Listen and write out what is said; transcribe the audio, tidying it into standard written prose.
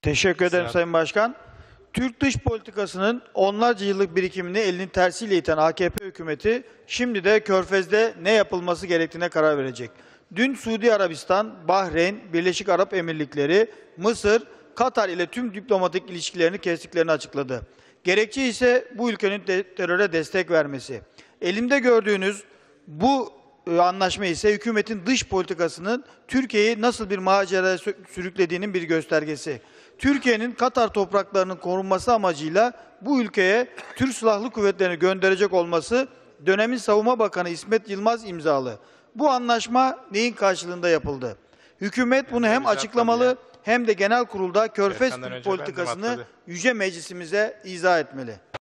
Teşekkür ederim Sayın Başkan. Türk dış politikasının onlarca yıllık birikimini elinin tersiyle iten AKP hükümeti şimdi de Körfez'de ne yapılması gerektiğine karar verecek. Dün Suudi Arabistan, Bahreyn, Birleşik Arap Emirlikleri, Mısır, Katar ile tüm diplomatik ilişkilerini kestiklerini açıkladı. Gerekçe ise bu ülkenin teröre destek vermesi. Elimde gördüğünüz bu anlaşma ise hükümetin dış politikasının Türkiye'yi nasıl bir maceraya sürüklediğinin bir göstergesi. Türkiye'nin Katar topraklarının korunması amacıyla bu ülkeye Türk Silahlı Kuvvetleri'ni gönderecek olması dönemin Savunma Bakanı İsmet Yılmaz imzalı. Bu anlaşma neyin karşılığında yapıldı? Hükümet bunu hem açıklamalı hem de genel kurulda Körfez politikasını Yüce Meclisimize izah etmeli.